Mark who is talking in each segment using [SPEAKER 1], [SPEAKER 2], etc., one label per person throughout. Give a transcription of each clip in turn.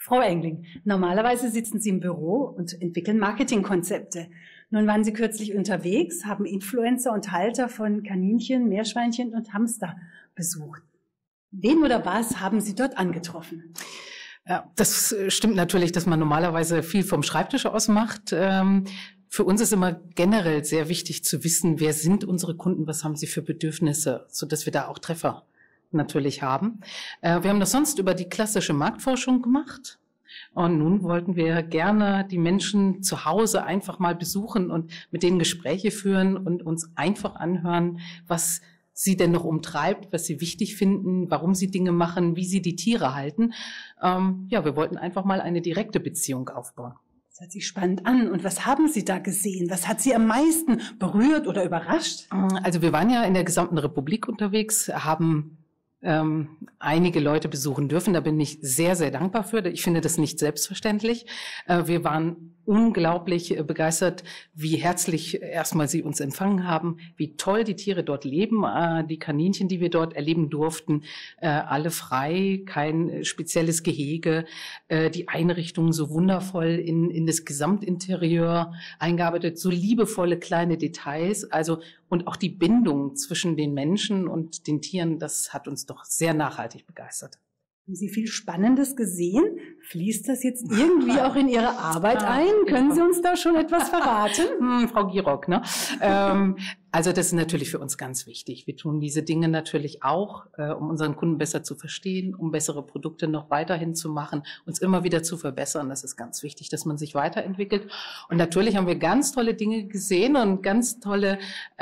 [SPEAKER 1] Frau Engling, normalerweise sitzen Sie im Büro und entwickeln Marketingkonzepte. Nun waren Sie kürzlich unterwegs, haben Influencer und Halter von Kaninchen, Meerschweinchen und Hamster besucht. Wen oder was haben Sie dort angetroffen?
[SPEAKER 2] Ja, das stimmt natürlich, dass man normalerweise viel vom Schreibtisch aus macht. Für uns ist immer generell sehr wichtig zu wissen, wer sind unsere Kunden, was haben sie für Bedürfnisse, sodass wir da auch Treffer natürlich haben. Wir haben das sonst über die klassische Marktforschung gemacht. Und nun wollten wir gerne die Menschen zu Hause einfach mal besuchen und mit denen Gespräche führen und uns einfach anhören, was sie denn noch umtreibt, was sie wichtig finden, warum sie Dinge machen, wie sie die Tiere halten. Wir wollten einfach mal eine direkte Beziehung aufbauen.
[SPEAKER 1] Das hört sich spannend an. Und was haben Sie da gesehen? Was hat Sie am meisten berührt oder überrascht?
[SPEAKER 2] Also wir waren ja in der gesamten Republik unterwegs, haben einige Leute besuchen dürfen. Da bin ich sehr, sehr dankbar für. Ich finde das nicht selbstverständlich. Wir waren unglaublich begeistert, wie herzlich erstmal sie uns empfangen haben, wie toll die Tiere dort leben, die Kaninchen, die wir dort erleben durften, alle frei, kein spezielles Gehege, die Einrichtungen so wundervoll in das Gesamtinterieur eingearbeitet, so liebevolle kleine Details, also und auch die Bindung zwischen den Menschen und den Tieren, das hat uns doch sehr nachhaltig begeistert.
[SPEAKER 1] Haben Sie viel Spannendes gesehen? Fließt das jetzt irgendwie auch in Ihre Arbeit ein? Können Sie uns da schon etwas verraten?
[SPEAKER 2] Frau Girock, ne? Also das ist natürlich für uns ganz wichtig. Wir tun diese Dinge natürlich auch, um unseren Kunden besser zu verstehen, um bessere Produkte noch weiterhin zu machen, uns immer wieder zu verbessern. Das ist ganz wichtig, dass man sich weiterentwickelt. Und natürlich haben wir ganz tolle Dinge gesehen und ganz tolle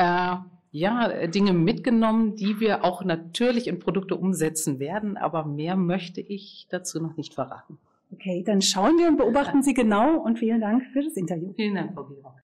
[SPEAKER 2] Dinge mitgenommen, die wir auch natürlich in Produkte umsetzen werden. Aber mehr möchte ich dazu noch nicht verraten.
[SPEAKER 1] Okay, dann schauen wir und beobachten Sie genau und vielen Dank für das Interview.
[SPEAKER 2] Vielen Dank, Frau Girock.